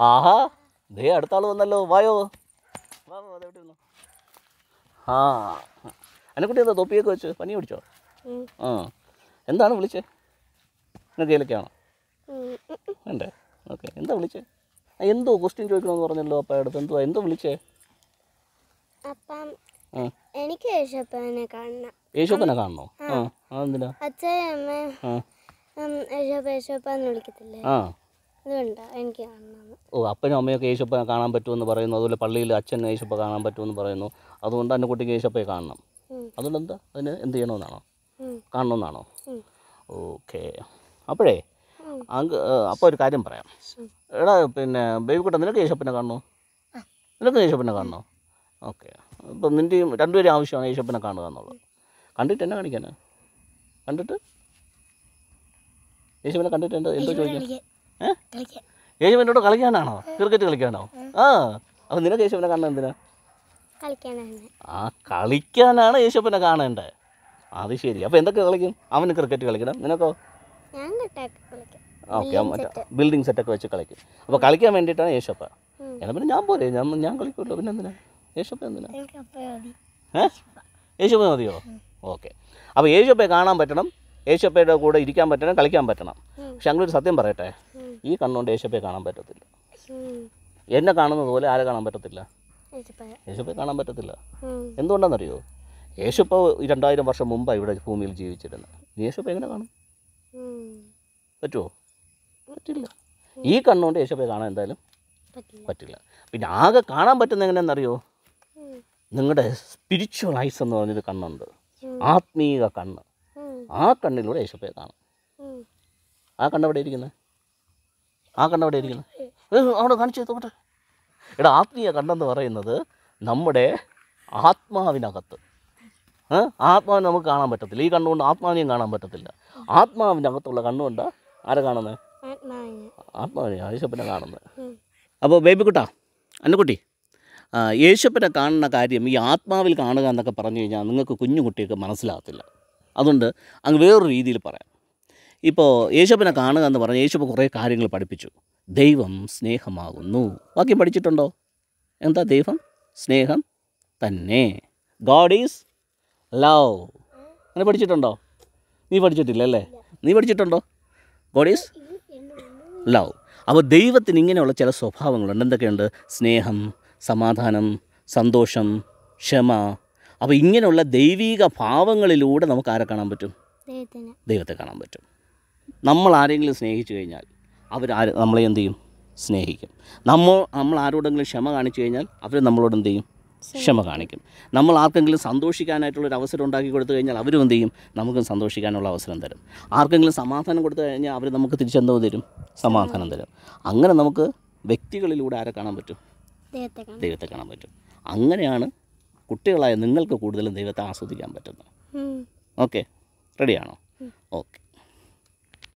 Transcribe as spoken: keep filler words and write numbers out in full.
ആഹാ, ദേ അടുത്ത ആൾ വന്നല്ലോ. വായോ, വാ വാ, അതെവിടെ ഇരുന്നു. ആ അതിനെക്കുട്ടി എന്താ തൊപ്പിയൊക്കെ വെച്ച് പനി പിടിച്ചോ? ആ എന്താണ് വിളിച്ചേ? നിങ്ങൾക്ക് ഏലക്കാണോ വേണ്ടേ? ഓക്കെ, എന്താ വിളിച്ചേ? എന്തോ ക്വസ്റ്റ്യൻ ചോദിക്കണമെന്ന് പറഞ്ഞല്ലോ അപ്പം അടുത്ത്. എന്തുവാ എന്തോ വിളിച്ചേ? അപ്പം എനിക്ക് യേശുപ്പനെ കാണണം. യേശുപ്പനെ കാണണോ? ആ അതെന്തിനാ? അച്ഛനും അമ്മ യേശുപ്പ യേശുപ്പന്ന് വിളിക്കത്തില്ലേ, ആ അതുകൊണ്ടാ എനിക്ക് കാണണം. ഓ, അപ്പനും അമ്മയൊക്കെ യേശുപ്പനെ കാണാൻ പറ്റുമെന്ന് പറയുന്നു. അതുപോലെ പള്ളിയിൽ അച്ഛൻ യേശുപ്പ കാണാൻ പറ്റുമെന്ന് പറയുന്നു. അതുകൊണ്ട് എൻ്റെ കുട്ടിക്ക് യേശുപ്പയെ കാണണം. അതുകൊണ്ട് എന്താ അതിന് എന്ത് ചെയ്യണമെന്നാണോ? കാണണമെന്നാണോ? ഓക്കെ. അപ്പോഴേ അങ്ക് അപ്പോൾ ഒരു കാര്യം പറയാം. എടാ പിന്നെ ബേബിക്കുട്ട, നിനക്ക് യേശുപ്പനെ കാണണോ? നിനക്ക് യേശുപ്പനെ കാണണോ? ഓക്കെ. ഇപ്പം നിൻ്റെയും രണ്ടുപേരും ആവശ്യമാണ് യേശുപ്പനെ കാണുക എന്നുള്ളത്. കണ്ടിട്ട് എന്നെ കാണിക്കാനാ? കണ്ടിട്ട് യേശുപ്പനെ കണ്ടിട്ട് എന്താ എന്തോ ചോദിക്കാം? ഏഹ് യേശുപ്പനോട് കളിക്കാനാണോ? ക്രിക്കറ്റ് കളിക്കാനോ? ആ അപ്പം നിനക്ക് യേശുപ്പനെ കാണാൻ എന്തിനാ? ആ കളിക്കാനാണ് യേശുപ്പനെ കാണേണ്ടത്. അത് ശരി. അപ്പോൾ എന്തൊക്കെ കളിക്കും? അവന് ക്രിക്കറ്റ് കളിക്കണം, നിനക്കോ? ഓക്കെ, മറ്റേ ബിൽഡിംഗ് സെറ്റൊക്കെ വെച്ച് കളിക്കും. അപ്പോൾ കളിക്കാൻ വേണ്ടിയിട്ടാണ് യേശുപ്പ. എന്നാൽ പിന്നെ ഞാൻ പോരെ, ഞാൻ ഞാൻ കളിക്കുമല്ലോ. പിന്നെ എന്തിനാ യേശുപ്പ? എന്തിനാ? ഏ യേശുപ്പ മതിയോ? ഓക്കെ. അപ്പോൾ യേശുപ്പയെ കാണാൻ പറ്റണം, യേശുപ്പയുടെ കൂടെ ഇരിക്കാൻ പറ്റണം, കളിക്കാൻ പറ്റണം. പക്ഷെ അങ്ങനൊരു സത്യം പറയട്ടെ, ഈ കണ്ണുകൊണ്ട് യേശുപ്പയെ കാണാൻ പറ്റത്തില്ല. എന്നെ കാണുന്നത് പോലെ ആരെ കാണാൻ പറ്റത്തില്ല? യേശുപ്പയെ കാണാൻ പറ്റത്തില്ല. എന്തുകൊണ്ടാണെന്നറിയോ? യേശുപ്പ രണ്ടായിരം വർഷം മുമ്പാണ് ഇവിടെ ഭൂമിയിൽ ജീവിച്ചിരുന്നത്. യേശുപ്പ എങ്ങനെ കാണും? പറ്റുമോ? പറ്റില്ല. ഈ കണ്ണുകൊണ്ട് യേശുപ്പയെ കാണാൻ എന്തായാലും പറ്റില്ല. പിന്നെ ആകെ കാണാൻ പറ്റുന്ന എങ്ങനെയാണെന്നറിയോ? നിങ്ങളുടെ സ്പിരിച്വൽ ഐസ് എന്ന് പറഞ്ഞൊരു കണ്ണുണ്ട്, ആത്മീക കണ്ണ്. ആ കണ്ണിലൂടെ യേശുപ്പയെ കാണും. ആ കണ്ണെവിടെ ഇരിക്കുന്നത്? ആ കണ്ണെവിടെ ഇരിക്കുന്നത്? അവിടെ കാണിച്ചു നോക്കട്ടെ. എടാ, ആത്മീയ കണ്ണെന്ന് പറയുന്നത് നമ്മുടെ ആത്മാവിനകത്ത്. ആത്മാവിനെ നമുക്ക് കാണാൻ പറ്റത്തില്ല. ഈ കണ്ണുകൊണ്ട് ആത്മാവിനെയും കാണാൻ പറ്റത്തില്ല. ആത്മാവിനകത്തുള്ള കണ്ണുകൊണ്ട് ആരെ കാണുന്നത്? ആത്മാവിനെ, യേശുപ്പനെ കാണുന്നത്. അപ്പോൾ ബേബിക്കുട്ടാ, അന്നക്കുട്ടി, യേശുപ്പനെ കാണുന്ന കാര്യം ഈ ആത്മാവിൽ കാണുക എന്നൊക്കെ പറഞ്ഞു കഴിഞ്ഞാൽ നിങ്ങൾക്ക് കുഞ്ഞു കുട്ടിയൊക്കെ മനസ്സിലാകത്തില്ല. അതുകൊണ്ട് അങ്ങ് വേറൊരു രീതിയിൽ പറയാം. ഇപ്പോൾ യേശുപ്പനെ കാണുക എന്ന് പറഞ്ഞാൽ യേശുപ്പ കുറേ കാര്യങ്ങൾ പഠിപ്പിച്ചു. ദൈവം സ്നേഹമാകുന്നു. വാക്യം പഠിച്ചിട്ടുണ്ടോ? എന്താ ദൈവം? സ്നേഹം തന്നെ. God is love. അങ്ങനെ പഠിച്ചിട്ടുണ്ടോ? നീ പഠിച്ചിട്ടില്ല അല്ലേ? നീ പഠിച്ചിട്ടുണ്ടോ? God is love. അപ്പോൾ ദൈവത്തിന് ഇങ്ങനെയുള്ള ചില സ്വഭാവങ്ങളുണ്ട്. എന്തൊക്കെയുണ്ട്? സ്നേഹം, സമാധാനം, സന്തോഷം, ക്ഷമ. അപ്പോൾ ഇങ്ങനെയുള്ള ദൈവീക ഭാവങ്ങളിലൂടെ നമുക്ക് ആരെ കാണാൻ പറ്റും? ദൈവത്തെ കാണാൻ പറ്റും. നമ്മൾ ആരെങ്കിലും സ്നേഹിച്ചു കഴിഞ്ഞാൽ അവർ ആര് നമ്മളെ എന്ത് ചെയ്യും? സ്നേഹിക്കും. നമ്മൾ നമ്മൾ ആരോടെങ്കിലും ക്ഷമ കാണിച്ചു കഴിഞ്ഞാൽ അവർ നമ്മളോട് എന്ത് ചെയ്യും? ക്ഷമ കാണിക്കും. നമ്മൾ ആർക്കെങ്കിലും സന്തോഷിക്കാനായിട്ടുള്ളൊരു അവസരം ഉണ്ടാക്കി കൊടുത്തു കഴിഞ്ഞാൽ അവരും എന്ത് ചെയ്യും? നമുക്കും സന്തോഷിക്കാനുള്ള അവസരം തരും. ആർക്കെങ്കിലും സമാധാനം കൊടുത്തു കഴിഞ്ഞാൽ അവർ നമുക്ക് തിരിച്ചെന്തോ തരും? സമാധാനം തരും. അങ്ങനെ നമുക്ക് വ്യക്തികളിലൂടെ ആരെ കാണാൻ പറ്റും? ദൈവത്തെ കാണാൻ പറ്റും. അങ്ങനെയാണ് കുട്ടികളായ നിങ്ങൾക്ക് കൂടുതലും ദൈവത്തെ ആസ്വദിക്കാൻ പറ്റുന്നത്. ഓക്കെ, റെഡിയാണോ? ഓക്കെ.